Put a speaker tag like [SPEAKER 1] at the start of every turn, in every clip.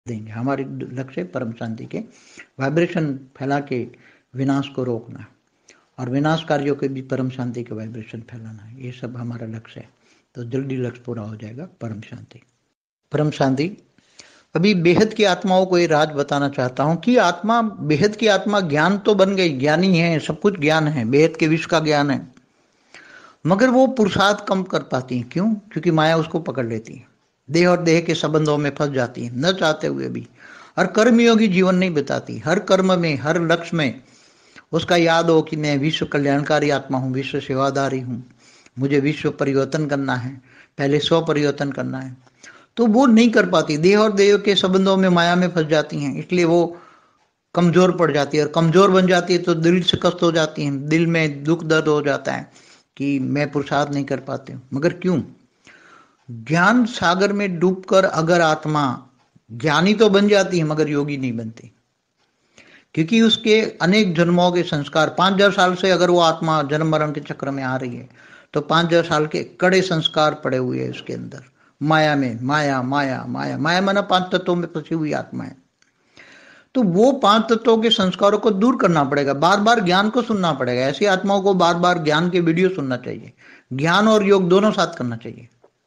[SPEAKER 1] देंगे। हमारी लक्ष्य परम शांति के वाइब्रेशन फैला के विनाश को रोकना और विनाश कार्यों के भी परम शांति के वाइब्रेशन फैलाना, ये सब हमारा लक्ष्य है। तो जल्दी लक्ष्य पूरा हो जाएगा। परम शांति। परम शांति। अभी बेहद की आत्माओं को ये राज बताना चाहता हूं कि आत्मा, बेहद की आत्मा ज्ञान तो बन गई, ज्ञानी है, सब कुछ ज्ञान है, बेहद के विश्व का ज्ञान है, मगर वो पुरुषार्थ कम कर पाती है। क्यों? क्योंकि माया उसको पकड़ लेती है, देह और देह के संबंधों में फंस जाती है, न चाहते हुए भी। और कर्मयोगी जीवन नहीं बिताती। हर कर्म में, हर लक्ष्य में उसका याद हो कि मैं विश्व कल्याणकारी आत्मा हूँ, विश्व सेवादारी हूँ, मुझे विश्व परिवर्तन करना है, पहले स्व परिवर्तन करना है। तो वो नहीं कर पाती, देह और देह के संबंधों में माया में फंस जाती हैं, इसलिए वो कमजोर पड़ जाती है। और कमजोर बन जाती है तो दिल से कष्ट हो जाती है, दिल में दुख दर्द हो जाता है कि मैं पुरुषार्थ नहीं कर पाती हूँ। मगर क्यों? ज्ञान सागर में डूबकर अगर आत्मा ज्ञानी तो बन जाती है मगर योगी नहीं बनती, क्योंकि उसके अनेक जन्मों के संस्कार, 5000 साल से अगर वो आत्मा जन्म मरण के चक्र में आ रही है तो 5000 साल के कड़े संस्कार पड़े हुए हैं उसके अंदर, माया में। माया माया माया माया माना 5 तत्वों में फंसी हुई आत्मा है। तो वो 5 तत्वों के संस्कारों को दूर करना पड़ेगा, बार बार ज्ञान को सुनना पड़ेगा। ऐसी आत्माओं को बार बार ज्ञान के वीडियो सुनना चाहिए, ज्ञान और योग दोनों साथ करना चाहिए।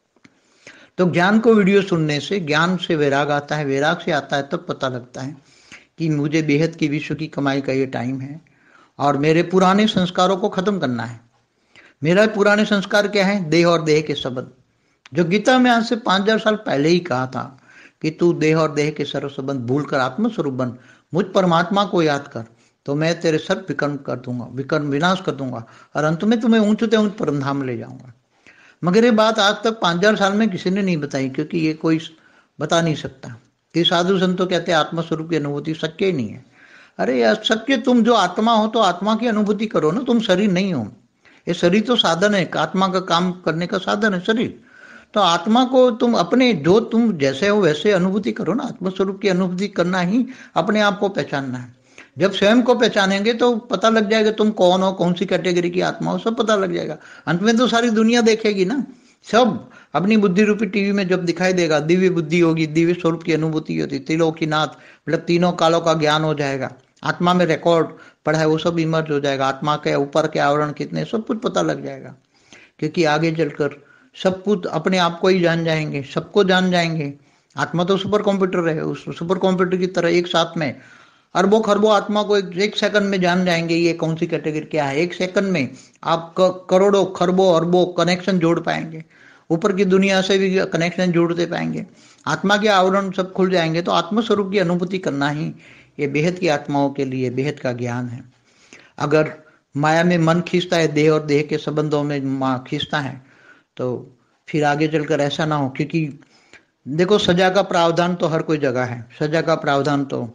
[SPEAKER 1] तो ज्ञान को वीडियो सुनने से ज्ञान से वैराग आता है, वैराग से आता है तब पता लगता है कि मुझे बेहद की विश्व की कमाई का ये टाइम है और मेरे पुराने संस्कारों को खत्म करना है। मेरा पुराने संस्कार क्या है? देह और देह के संबंध, जो गीता में आज से 5000 साल पहले ही कहा था कि तू देह और देह के सर्व संबंध भूल कर आत्मस्वरूप बन, मुझ परमात्मा को याद कर, तो मैं तेरे सर्व विकर्म कर दूंगा, विकर्म विनाश कर दूंगा और अंत में तुम्हें ऊंचते ऊंच परम धाम ले जाऊंगा। मगर ये बात आज तक 5000 साल में किसी ने नहीं बताई, क्योंकि ये कोई बता नहीं सकता। कि साधु संत तो कहते हैं आत्मस्वरूप की अनुभूति सत्य ही नहीं है। अरे यार सत्य, तुम जो आत्मा हो तो आत्मा की अनुभूति करो ना, तुम शरीर नहीं हो। ये शरीर तो साधन है, आत्मा का काम करने का साधन है शरीर। तो आत्मा को तुम अपने, जो तुम जैसे हो वैसे अनुभूति करो ना। आत्मस्वरूप की अनुभूति करना ही अपने आप को पहचानना है। जब स्वयं को पहचानेंगे तो पता लग जाएगा तुम कौन हो, कौन सी कैटेगरी की आत्मा हो, सब पता लग जाएगा। अंत में तो सारी दुनिया देखेगी ना, सब अपनी बुद्धि रूपी टीवी में जब दिखाई देगा, दिव्य बुद्धि होगी, दिव्य स्वरूप की अनुभूति होती, त्रिलोकीनाथ मतलब तीनों कालों का ज्ञान हो जाएगा। आत्मा में रिकॉर्ड पड़ा है वो सब इमर्ज हो जाएगा, आत्मा के ऊपर के आवरण कितने, सब कुछ पता लग जाएगा। क्योंकि आगे चलकर सब कुछ अपने आप को ही जान जाएंगे, सबको जान जाएंगे। आत्मा तो सुपर कंप्यूटर है, उस सुपर कंप्यूटर की तरह एक साथ में अरबों खरबों आत्मा को एक सेकंड में जान जाएंगे ये कौन सी कैटेगरी क्या है। एक सेकंड में आप करोड़ों खरबों अरबों कनेक्शन जोड़ पाएंगे, ऊपर की दुनिया से भी कनेक्शन जोड़ते पाएंगे, आत्मा के आवरण सब खुल जाएंगे। तो आत्मस्वरूप की अनुभूति करना ही ये बेहद की आत्माओं के लिए बेहद का ज्ञान है। अगर माया में मन खींचता है, देह और देह के संबंधों में खींचता है, तो फिर आगे चलकर ऐसा ना हो। क्योंकि देखो सजा का प्रावधान तो हर कोई जगह है, सजा का प्रावधान तो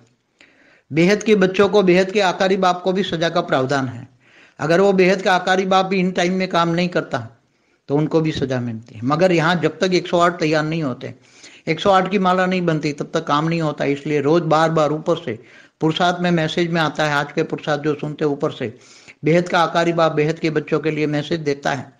[SPEAKER 1] बेहद के बच्चों को, बेहद के आकारी बाप को भी सजा का प्रावधान है। अगर वो बेहद का आकारी बाप भी इन टाइम में काम नहीं करता तो उनको भी सजा मिलती है। मगर यहाँ जब तक 108 तैयार नहीं होते, 108 की माला नहीं बनती, तब तक काम नहीं होता। इसलिए रोज बार बार ऊपर से पुरुषार्थ में मैसेज में आता है, आज के पुरुषार्थ जो सुनते ऊपर से बेहद का आकारी बाप बेहद के बच्चों के लिए मैसेज देता है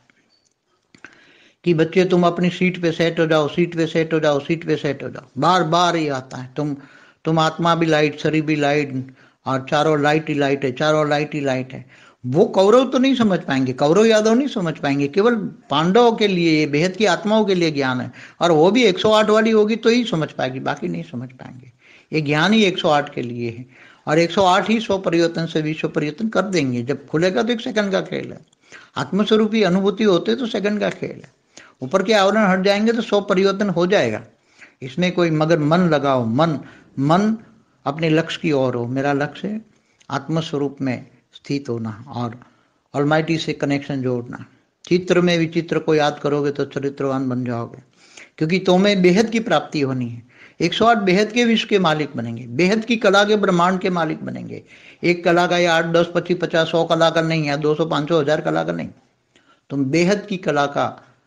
[SPEAKER 1] कि बच्चे तुम अपनी सीट पे सेट हो जाओ, सीट पे सेट हो जाओ, सीट पे सेट हो जाओ। बार बार ये आता है, तुम आत्मा भी लाइट, शरीर भी लाइट और चारों लाइट ही लाइट है, चारों लाइट ही लाइट है। वो कौरव तो नहीं समझ पाएंगे, कौरव यादव नहीं समझ पाएंगे, केवल पांडवों के लिए, बेहद की आत्माओं के लिए ज्ञान है। और वो भी 108 वाली होगी तो ही समझ पाएगी, बाकी नहीं समझ पाएंगे। ये ज्ञान ही 108 के लिए है और 108 ही 100 परिवर्तन से विश्व परिवर्तन कर देंगे। जब खुलेगा तो 1 सेकंड का खेल है। आत्मस्वरूप की अनुभूति होते तो सेकंड का खेल है। ऊपर के आवरण हट जाएंगे तो 100 परिवर्तन हो जाएगा, इसमें कोई, मगर मन लगाओ, मन अपने लक्ष्य की ओर हो। मेरा लक्ष्य है आत्मस्वरूप में स्थित होना और ऑलमाइटी से कनेक्शन जोड़ना। चित्र में विचित्र को याद करोगे तो चरित्रवान बन जाओगे, क्योंकि तुम्हें बेहद की प्राप्ति होनी है। 108 बेहद के विश्व के मालिक बनेंगे, बेहद की कला के ब्रह्मांड के मालिक बनेंगे। एक कला का या 8, 10, 25, 50, 100 कला का नहीं, या 200, 500, 1000 कला का नहीं। तुम बेहद की कला का,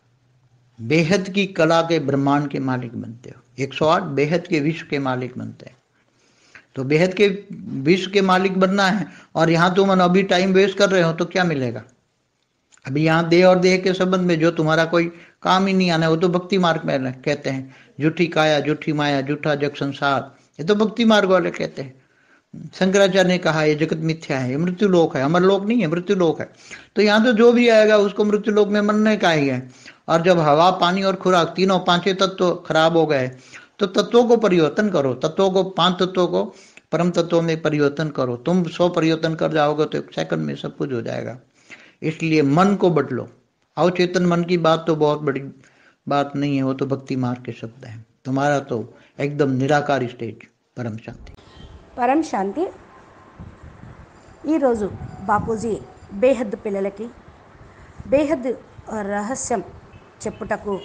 [SPEAKER 1] बेहद की कला के ब्रह्मांड के मालिक बनते हो। 108 बेहद के विश्व के मालिक बनते हैं। तो बेहद के विश्व के मालिक बनना है और यहाँ तुम अभी टाइम वेस्ट कर रहे हो तो क्या मिलेगा? अभी यहाँ देह और देह के संबंध में जो तुम्हारा कोई काम ही नहीं आना है, वो तो भक्ति मार्ग में कहते हैं, झूठी काया, झूठी माया, झूठा जग संसार, ये तो भक्ति मार्ग वाले कहते हैं। शंकराचार्य ने कहा ये जगत मिथ्या है, ये मृत्यु लोक है, अमर लोक नहीं है, मृत्यु लोक है। तो यहाँ तो जो भी आएगा उसको मृत्यु लोक में मरने का ही है। और जब हवा, पानी और खुराक तीनों पांचों तत्व खराब हो गए तो तत्वों को परिवर्तन करो, तत्वों को, 5 तत्वों को परम तत्वों में परिवर्तन करो। तुम 100 परिवर्तन कर जाओगे तो 1 सेकंड में सब कुछ हो जाएगा। इसलिए मन को बदलो। अवचेतन मन की बात तो बहुत बड़ी बात नहीं है, वो तो भक्ति मार्ग के शब्द हैं। तुम्हारा तो एकदम निराकार स्टेज। परम शांति।
[SPEAKER 2] పరం శాంతి. ఈరోజు బాపూజీ బేహద్ పిల్లలకి బేహద్ రహస్యం చెప్పుటకు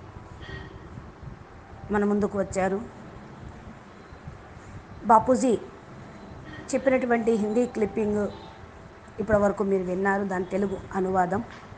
[SPEAKER 2] మన ముందుకు వచ్చారు. బాపూజీ చెప్పినటువంటి హిందీ క్లిప్పింగ్ ఇప్పటి వరకు మీరు విన్నారు, దాని తెలుగు అనువాదం.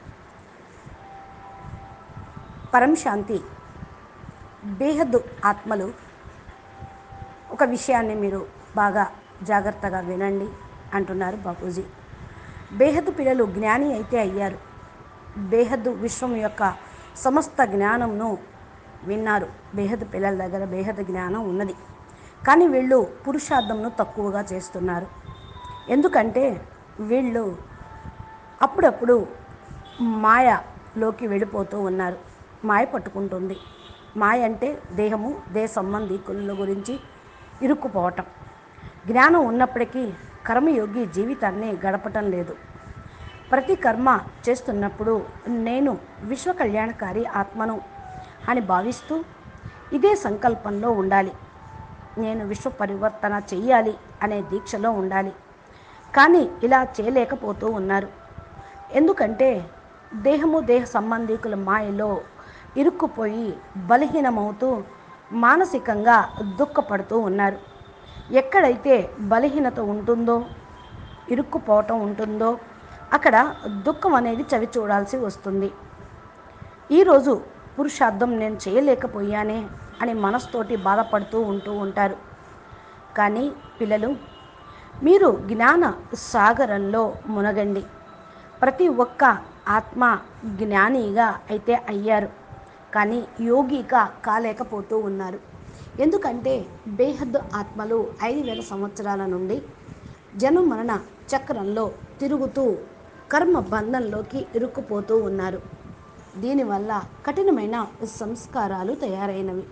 [SPEAKER 2] పరం శాంతి బేహద్ ఆత్మలు ఒక విషయాన్ని మీరు బాగా జాగ్రత్తగా వినండి అంటున్నారు బాపూజీ. బేహద్ పిల్లలు జ్ఞాని అయితే అయ్యారు. బేహద్ విశ్వం యొక్క సమస్త జ్ఞానంను విన్నారు. బేహద్ పిల్లల దగ్గర బేహద్ జ్ఞానం ఉన్నది. కానీ వీళ్ళు పురుషార్థంను తక్కువగా చేస్తున్నారు. ఎందుకంటే వీళ్ళు అప్పుడప్పుడు మాయలోకి వెళ్ళిపోతూ ఉన్నారు. మాయ పట్టుకుంటుంది. మాయ అంటే దేహము, దేహ సంబంధికుల గురించి ఇరుక్కుపోవటం. జ్ఞానం ఉన్నప్పటికీ కర్మయోగి జీవితాన్ని గడపటం లేదు. ప్రతి కర్మ చేస్తున్నప్పుడు నేను విశ్వ కళ్యాణకారి ఆత్మను అని భావిస్తూ ఇదే సంకల్పంలో ఉండాలి. నేను విశ్వ పరివర్తన చెయ్యాలి అనే దీక్షలో ఉండాలి. కానీ ఇలా చేయలేకపోతూ ఉన్నారు. ఎందుకంటే దేహము, దేహ సంబంధికుల మాయలో ఇరుక్కుపోయి బలహీనమవుతూ మానసికంగా దుఃఖపడుతూ ఉన్నారు. ఎక్కడైతే బలహీనత ఉంటుందో, ఇరుక్కుపోవటం ఉంటుందో అక్కడ దుఃఖం అనేది చవి చూడాల్సి వస్తుంది. ఈరోజు పురుషార్థం నేను చేయలేకపోయానే అని మనస్తోటి బాధపడుతూ ఉంటారు. కానీ పిల్లలు, మీరు జ్ఞాన సాగరంలో మునగండి. ప్రతి ఒక్క ఆత్మ జ్ఞానిగా అయితే అయ్యారు, కానీ యోగిగా కాలేకపోతూ ఉన్నారు. ఎందుకంటే బేహద్ ఆత్మలు 5000 సంవత్సరాల నుండి జన్మ మరణ చక్రంలో తిరుగుతూ కర్మ బంధంలోకి ఇరుక్కుపోతూ ఉన్నారు. దీనివల్ల కఠినమైన సంస్కారాలు తయారైనవి.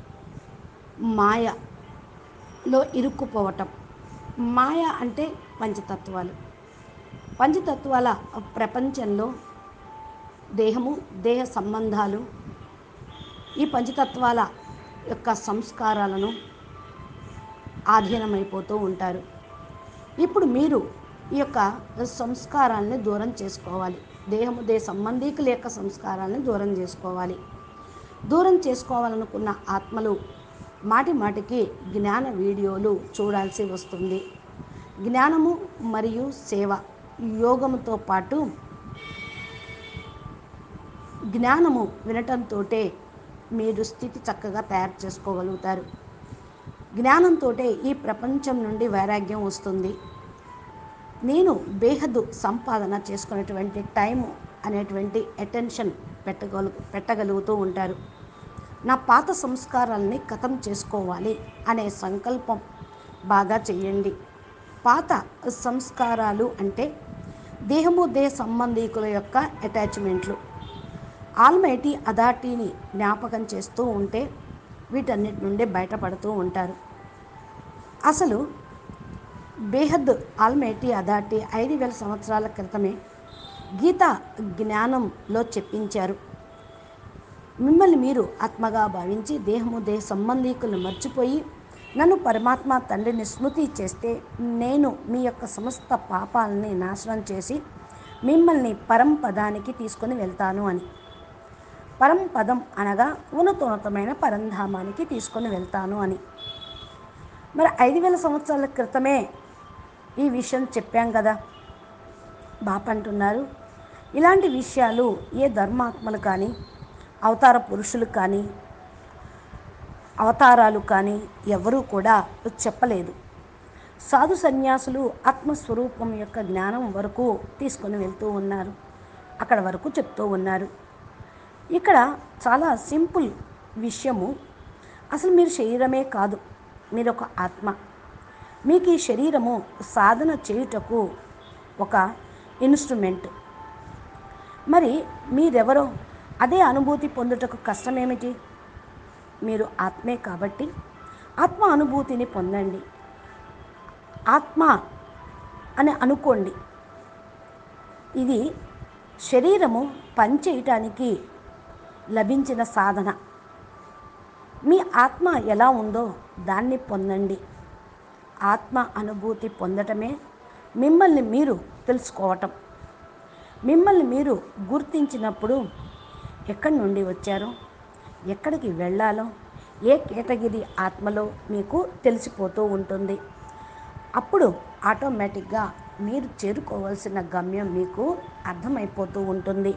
[SPEAKER 2] మాయలో ఇరుక్కుపోవటం. మాయ అంటే పంచతత్వాలు. పంచతత్వాల ప్రపంచంలో దేహము, దేహ సంబంధాలు, ఈ పంచతత్వాల యొక్క సంస్కారాలను ఆధీనమైపోతూ ఉంటారు. ఇప్పుడు మీరు ఈ యొక్క సంస్కారాలను దూరం చేసుకోవాలి. దేహము, దేహ సంబంధికుల యొక్క సంస్కారాలను దూరం చేసుకోవాలి. దూరం చేసుకోవాలనుకున్న ఆత్మలు మాటి మాటికి జ్ఞాన వీడియోలు చూడాల్సి వస్తుంది. జ్ఞానము మరియు సేవ, యోగముతో పాటు జ్ఞానము వినటంతో మీరు స్థితి చక్కగా తయారు చేసుకోగలుగుతారు. జ్ఞానంతో ఈ ప్రపంచం నుండి వైరాగ్యం వస్తుంది. నేను బేహద్దు సంపాదన చేసుకునేటువంటి టైము అనేటువంటి అటెన్షన్ పెట్టగలుగుతూ ఉంటారు. నా పాత సంస్కారాలని ఖతం చేసుకోవాలి అనే సంకల్పం బాగా చెయ్యండి. పాత సంస్కారాలు అంటే దేహము, దేహ సంబంధికుల యొక్క అటాచ్మెంట్లు. ఆల్మైటీ అథారిటీని జ్ఞాపకం చేస్తూ ఉంటే వీటన్నిటి నుండి బయటపడుతూ ఉంటారు. అసలు బేహద్ ఆల్మైటీ అథారిటీ 5000 సంవత్సరాల క్రితమే గీతా జ్ఞానంలో చెప్పించారు. మిమ్మల్ని మీరు ఆత్మగా భావించి దేహము, దేహ సంబంధికులను మర్చిపోయి నన్ను పరమాత్మ తండ్రిని స్మృతి చేస్తే నేను మీ యొక్క సమస్త పాపాలని నాశనం చేసి మిమ్మల్ని పరంపదానికి తీసుకొని వెళ్తాను అని. పరంపదం అనగా ఉన్నతోన్నతమైన పరంధామానికి తీసుకొని వెళ్తాను అని. మరి 5000 సంవత్సరాల క్రితమే ఈ విషయం చెప్పాం కదా. బాప అంటున్నారు, ఇలాంటి విషయాలు ఏ ధర్మాత్మలు కానీ, అవతార పురుషులు కానీ, అవతారాలు కానీ ఎవరూ కూడా చెప్పలేదు. సాధు సన్యాసులు ఆత్మస్వరూపం యొక్క జ్ఞానం వరకు తీసుకొని వెళ్తూ ఉన్నారు. అక్కడ వరకు చెప్తూ ఉన్నారు. ఇక్కడ చాలా సింపుల్ విషయము. అసలు మీరు శరీరమే కాదు, మీరు ఒక ఆత్మ. మీకు ఈ శరీరము సాధన చేయుటకు ఒక ఇన్స్ట్రుమెంట్. మరి మీరెవరో అదే అనుభూతి పొందుటకు కష్టమేమిటి? మీరు ఆత్మే కాబట్టి ఆత్మ అనుభూతిని పొందండి. ఆత్మ అని అనుకోండి. ఇది శరీరము పనిచేయటానికి లభించిన సాధన. మీ ఆత్మ ఎలా ఉందో దాన్ని పొందండి. ఆత్మ అనుభూతి పొందటమే మిమ్మల్ని మీరు తెలుసుకోవటం. మిమ్మల్ని మీరు గుర్తించినప్పుడు ఎక్కడి నుండి వచ్చారో, ఎక్కడికి వెళ్ళాలో, ఏ కేటగిరీ ఆత్మలో మీకు తెలిసిపోతూ ఉంటుంది. అప్పుడు ఆటోమేటిక్గా మీరు చేరుకోవాల్సిన గమ్యం మీకు అర్థమైపోతూ ఉంటుంది.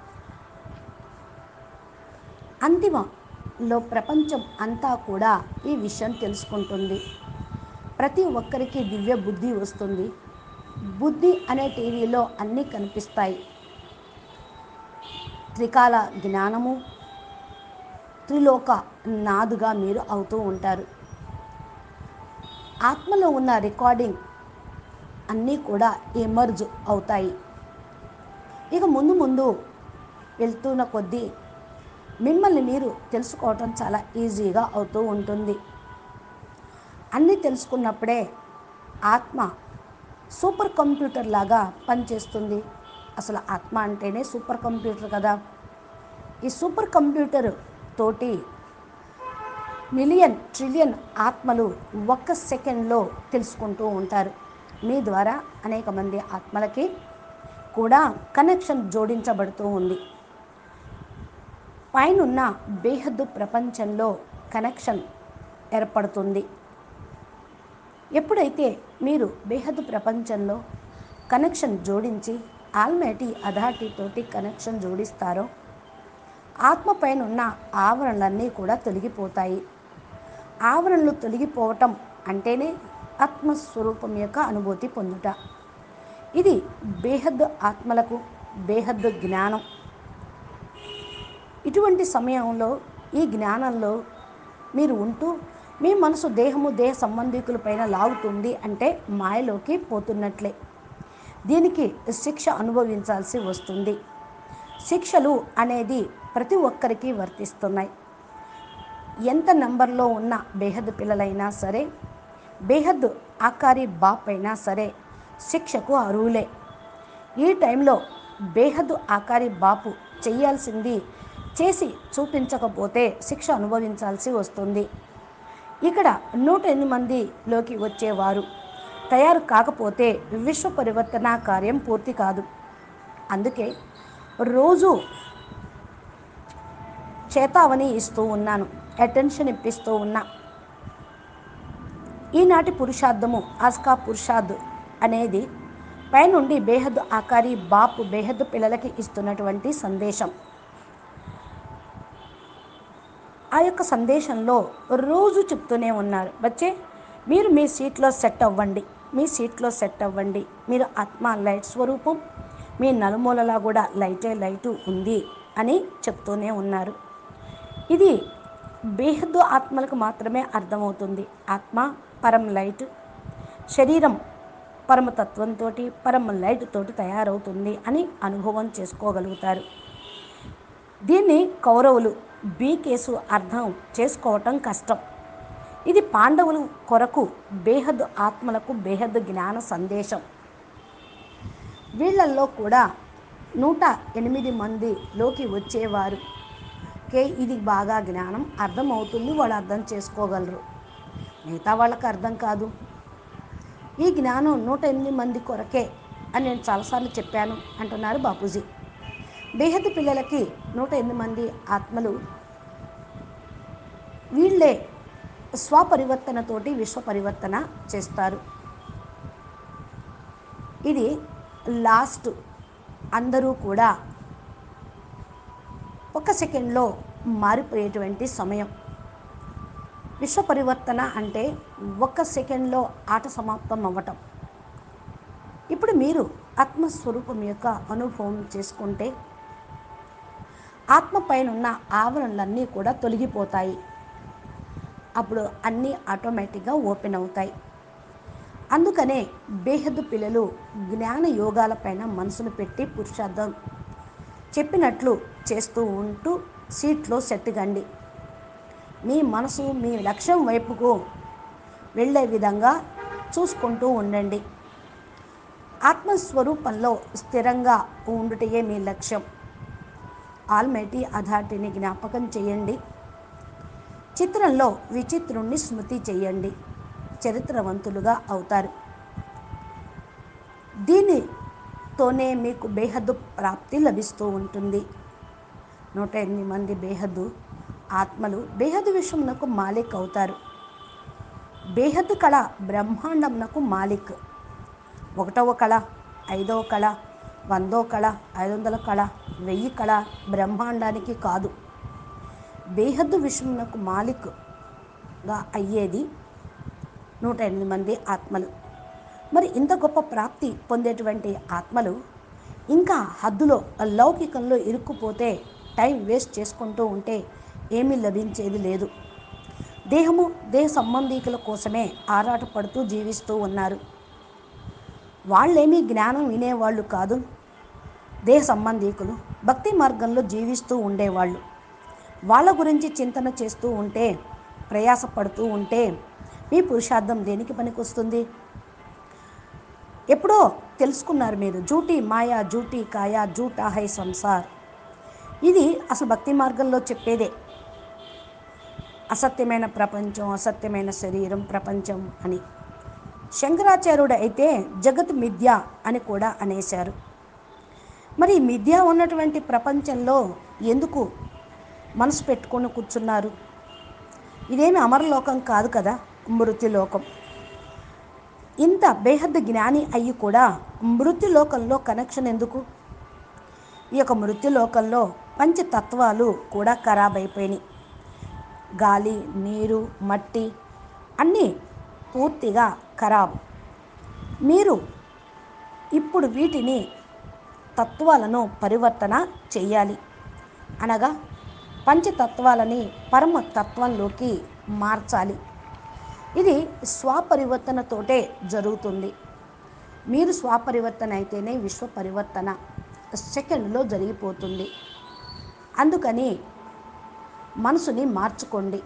[SPEAKER 2] అంతిమలో ప్రపంచం అంతా కూడా ఈ విషయం తెలుసుకుంటుంది. ప్రతి ఒక్కరికి దివ్య బుద్ధి వస్తుంది. బుద్ధి అనే టీవీలో అన్నీ కనిపిస్తాయి. త్రికాల జ్ఞానము, త్రిలోక నాదుగా మీరు అవుతూ ఉంటారు. ఆత్మలో ఉన్న రికార్డింగ్ అన్నీ కూడా ఎమర్జ్ అవుతాయి. ఇక ముందు ముందు వెళ్తున్న కొద్దీ మిమ్మల్ని మీరు తెలుసుకోవటం చాలా ఈజీగా అవుతూ ఉంటుంది. అన్నీ తెలుసుకున్నప్పుడే ఆత్మ సూపర్ కంప్యూటర్ లాగా పనిచేస్తుంది. అసలు ఆత్మ అంటేనే సూపర్ కంప్యూటర్ కదా. ఈ సూపర్ కంప్యూటర్ తోటి మిలియన్ ట్రిలియన్ ఆత్మలు ఒక్క సెకండ్లో తెలుసుకుంటూ ఉంటారు. మీ ద్వారా అనేక మంది ఆత్మలకి కూడా కనెక్షన్ జోడించబడుతూ ఉంది. పైనున్న బేహద్దు ప్రపంచంలో కనెక్షన్ ఏర్పడుతుంది. ఎప్పుడైతే మీరు బేహద్దు ప్రపంచంలో కనెక్షన్ జోడించి ఆల్మైటీ అథారిటీతోటి కనెక్షన్ జోడిస్తారో ఆత్మ పైన ఉన్న ఆవరణలన్నీ కూడా తొలగిపోతాయి. ఆవరణలు తొలగిపోవటం అంటేనే ఆత్మస్వరూపం యొక్క అనుభూతి పొందుట. ఇది బేహద్దు ఆత్మలకు బేహద్దు జ్ఞానం. ఇటువంటి సమయంలో ఈ జ్ఞానంలో మీరు ఉంటూ మీ మనసు దేహము దేహ సంబంధికులపైన లాగుతుంది అంటే మాయలోకి పోతున్నట్లే. దీనికి శిక్ష అనుభవించాల్సి వస్తుంది. శిక్షలు అనేది ప్రతి ఒక్కరికి వర్తిస్తున్నాయి. ఎంత నంబర్లో ఉన్న బేహద్దు పిల్లలైనా సరే, బేహద్దు ఆకారి బాప్ అయినా సరే శిక్షకు అర్హులే. ఈ టైంలో బేహద్దు ఆకారి బాపు చేయాల్సింది చేసి చూపించకపోతే శిక్ష అనుభవించాల్సి వస్తుంది. ఇక్కడ 108 మందిలోకి వచ్చేవారు తయారు కాకపోతే విశ్వ పరివర్తన కార్యం పూర్తి కాదు. అందుకే రోజు చేతావని ఇస్తూ ఉన్నాను, అటెన్షన్ ఇప్పిస్తూ ఉన్నా. ఈనాటి పురుషార్థము ఆస్కా పురుషార్థ్ అనేది పైనుండి బేహద్దు ఆకారి బాపు బేహద్దు పిల్లలకి ఇస్తున్నటువంటి సందేశం. ఆ యొక్క సందేశంలో రోజు చెప్తూనే ఉన్నారు, బచ్చే మీరు మీ సీట్లో సెట్ అవ్వండి, మీ సీట్లో సెట్ అవ్వండి. మీరు ఆత్మ లైట్ స్వరూపం, మీ నలుమూలలా కూడా లైటు ఉంది అని చెప్తూనే ఉన్నారు. ఇది బేహద్దు ఆత్మలకు మాత్రమే అర్థమవుతుంది. ఆత్మ పరం లైట్, శరీరం పరమతత్వంతో పరమ లైట్ తోటి తయారవుతుంది అని అనుభవం చేసుకోగలుగుతారు. దీన్ని కౌరవులు బి కేసు అర్థం చేసుకోవటం కష్టం. ఇది పాండవులు కొరకు బేహద్దు ఆత్మలకు బేహద్దు జ్ఞాన సందేశం. వీళ్ళల్లో కూడా 108 మందిలోకి వచ్చేవారు ఇది బాగా జ్ఞానం అర్థమవుతుంది, వాళ్ళు అర్థం చేసుకోగలరు. మిగతా వాళ్ళకి అర్థం కాదు. ఈ జ్ఞానం 108 మంది కొరకే అని నేను చాలాసార్లు చెప్పాను అంటున్నారు బాపూజీ. బేహద్దు పిల్లలకి 108 మంది ఆత్మలు వీళ్ళే స్వపరివర్తనతోటి విశ్వ పరివర్తన చేస్తారు. ఇది లాస్ట్. అందరూ కూడా ఒక సెకండ్లో మారిపోయేటువంటి సమయం. విశ్వ పరివర్తన అంటే ఒక్క సెకండ్లో ఆట సమాప్తం అవ్వటం. ఇప్పుడు మీరు ఆత్మస్వరూపం యొక్క అనుభవం చేసుకుంటే ఆత్మ పైన ఉన్న ఆవరణలన్నీ కూడా తొలగిపోతాయి. అప్పుడు అన్నీ ఆటోమేటిక్గా ఓపెన్ అవుతాయి. అందుకనే బేహద్దు పిల్లలు జ్ఞాన యోగాలపైన మనసును పెట్టి పురుషార్థం చెప్పినట్లు చేస్తూ ఉంటూ సీట్లో సెట్ కండి. మీ మనసు మీ లక్ష్యం వైపుకు వెళ్ళే విధంగా చూసుకుంటూ ఉండండి. ఆత్మస్వరూపంలో స్థిరంగా ఉండుటయే మీ లక్ష్యం. ఆల్మైటీ అథారిటీని జ్ఞాపకం చేయండి. చిత్రంలో విచిత్రుణ్ణి స్మృతి చేయండి. చరిత్రవంతులుగా అవుతారు. దీనితోనే మీకు బేహద్దు ప్రాప్తి లభిస్తూ ఉంటుంది. 108 మంది బేహద్దు ఆత్మలు బేహద్దు విశ్వమునకు మాలిక్ అవుతారు. బేహద్దు కళ బ్రహ్మాండమునకు మాలిక్. 1వ కళ, 5వ కళ, 100వ కళ, 500ల కళ, 1000 కళ బ్రహ్మాండానికి కాదు. బేహద్దు విశ్వమునకు మాలిక్గా అయ్యేది 108 మంది ఆత్మలు. మరి ఇంత గొప్ప ప్రాప్తి పొందేటువంటి ఆత్మలు ఇంకా హద్దులో లౌకికంలో ఇరుక్కుపోతే, టైం వేస్ట్ చేసుకుంటూ ఉంటే ఏమీ లభించేది లేదు. దేహము, దేహ సంబంధీకుల కోసమే ఆరాటపడుతూ జీవిస్తూ ఉన్నారు. వాళ్ళేమీ జ్ఞానం వినేవాళ్ళు కాదు. దేహ సంబంధీకులు భక్తి మార్గంలో జీవిస్తూ ఉండేవాళ్ళు. వాళ్ళ గురించి చింతన చేస్తూ ఉంటే, ప్రయాసపడుతూ ఉంటే మీ పురుషార్థం దేనికి పనికొస్తుంది? ఎప్పుడో తెలుసుకున్నారు మీరు. జూటీ మాయా, జూటీ కాయా, జూటా హై సంసార్. ఇది అసలు భక్తి మార్గంలో చెప్పేదే. అసత్యమైన ప్రపంచం, అసత్యమైన శరీరం, ప్రపంచం అని. శంకరాచార్యుడు అయితే జగత్ మిథ్య అని కూడా అనేశారు. మరి మిథ్య ఉన్నటువంటి ప్రపంచంలో ఎందుకు మనసు పెట్టుకొని కూర్చున్నారు? ఇదేమి అమరలోకం కాదు కదా, మృత్యులోకం. ఇంత బేహద్దు జ్ఞాని అయ్యి కూడా మృత్యులోకంలో కనెక్షన్ ఎందుకు? ఈ యొక్క మృత్యులోకంలో పంచతత్వాలు కూడా ఖరాబ్ అయిపోయినాయి. గాలి, నీరు, మట్టి అన్నీ పూర్తిగా ఖరాబ్. మీరు ఇప్పుడు వీటిని తత్వాలను పరివర్తన చెయ్యాలి. అనగా పంచతత్వాలని పరమతత్వంలోకి మార్చాలి. ఇది స్వపరివర్తనతోటే జరుగుతుంది. మీరు స్వపరివర్తన అయితేనే విశ్వ పరివర్తన సెకండ్లో జరిగిపోతుంది. అందుకని మనసుని మార్చుకోండి.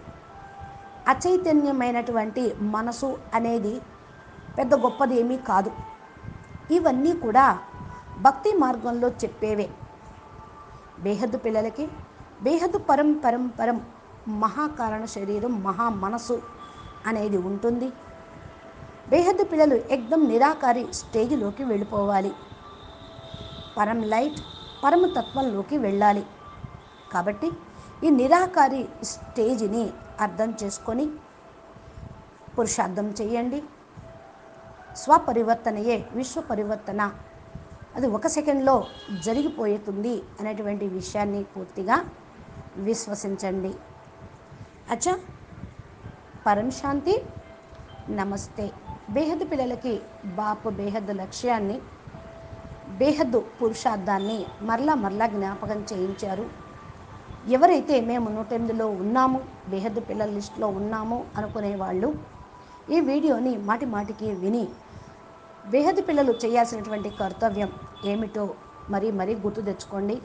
[SPEAKER 2] అచైతన్యమైనటువంటి మనసు అనేది పెద్ద గొప్పది ఏమీ కాదు. ఇవన్నీ కూడా భక్తి మార్గంలో చెప్పేవే. బేహద్దు పిల్లలకి బేహద్దు పరం పరం పరం మహాకారణ శరీరం, మహా మనసు అనేది ఉంటుంది. బేహద్దు పిల్లలు ఎక్దం నిరాకారి స్టేజ్లోకి వెళ్ళిపోవాలి. పరం లైట్, పరమతత్వంలోకి వెళ్ళాలి. కాబట్టి ఈ నిరాకారి స్టేజిని అర్థం చేసుకొని పురుషార్థం చేయండి. స్వపరివర్తనయే విశ్వ పరివర్తన. అది 1 సెకండ్లో జరిగిపోతుంది అనేటువంటి విషయాన్ని పూర్తిగా విశ్వసించండి. అచ్చా, పరం శాంతి. నమస్తే. బేహద్దు పిల్లలకి బాపు బేహద్దు లక్ష్యాన్ని, బేహద్దు పురుషార్థాన్ని మరలా జ్ఞాపకం చేయించారు. ఎవరైతే మేము 108లో ఉన్నాము, బేహద్దు పిల్లల లిస్టులో ఉన్నాము అనుకునే వాళ్ళు ఈ వీడియోని మాటికి విని బేహద్దు పిల్లలు చేయాల్సినటువంటి కర్తవ్యం ఏమిటో మరీ గుర్తు తెచ్చుకోండి.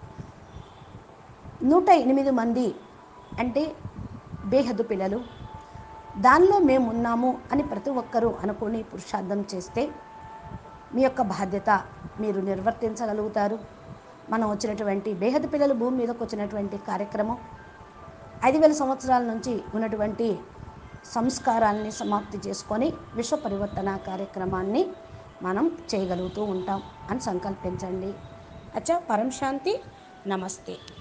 [SPEAKER 2] 108 మంది అంటే బేహద్దు పిల్లలు, దానిలో మేము ఉన్నాము అని ప్రతి ఒక్కరూ అనుకుని పురుషార్థం చేస్తే మీ యొక్క బాధ్యత మీరు నిర్వర్తించగలుగుతారు. మనం వచ్చినటువంటి బేహద్దు పిల్లలు భూమి మీదకి వచ్చినటువంటి కార్యక్రమం 5000 సంవత్సరాల నుంచి ఉన్నటువంటి సంస్కారాన్ని సమాప్తి చేసుకొని విశ్వ పరివర్తన కార్యక్రమాన్ని మనం చేయగలుగుతూ ఉంటాం అని సంకల్పించండి. అచ్చా, పరం శాంతి. నమస్తే.